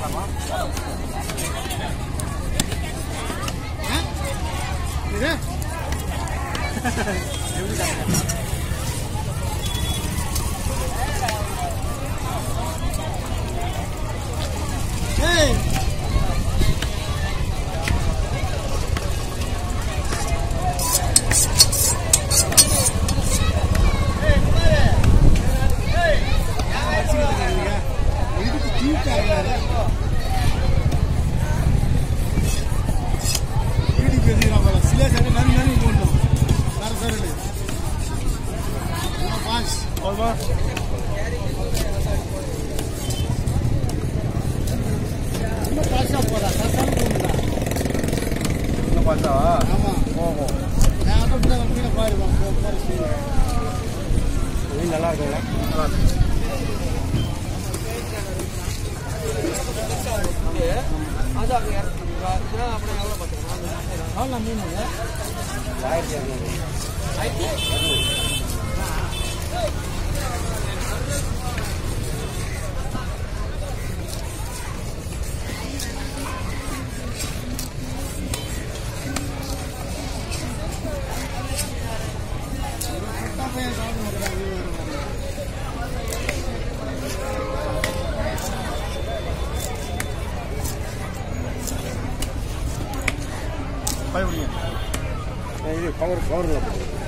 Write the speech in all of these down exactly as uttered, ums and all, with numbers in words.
இது எப்படி ஏய் நல்லா இருக்குங்களா? நல்லா மீன் ஆயிரத்தி இரநூறு இது கவர் கவரில்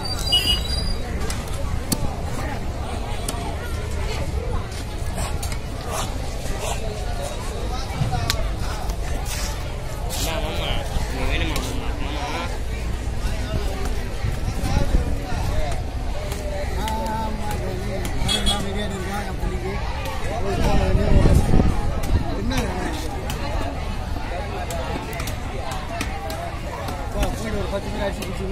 பத்து பேர் அடிச்சு பிடிச்சி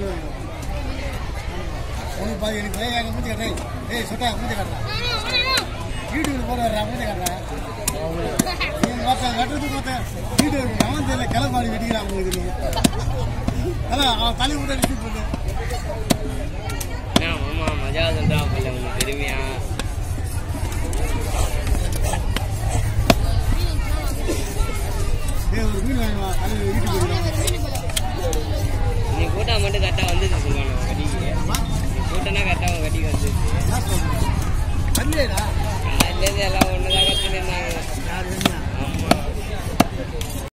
உனக்கு பாதி எனக்கு வேக மூஞ்சி கட்டுறேன். ஏய் சொட்டா மூஞ்சி கட்டுறேன். வீட்டுக்கு போற வர்றா மூஞ்சி கட்டுறேன். பார்த்தேன் கட்டுறது பார்த்தேன் வீட்டு அவன் தெரியல கிளம்பாடி வெடிக்கிறான் உங்களுக்கு. நீ அதான் அவன் தலை கூட அடிச்சு போட்டு மஜா சொல்றா உங்களுக்கு பெருமையா ஒரு மீன் வாங்குவா அது வீட்டுக்கு நீ கூட்டா மட்டும் கரெக்டாக வந்துச்சு சொல்லுவாங்க கட்டிக்கு கூட்டனா கரெக்டாக கட்டிக்கு வந்துச்சு இல்லையா எல்லாம் ஒன்று தான் கற்றுன்னு இருந்தாங்க. ஆமாம்.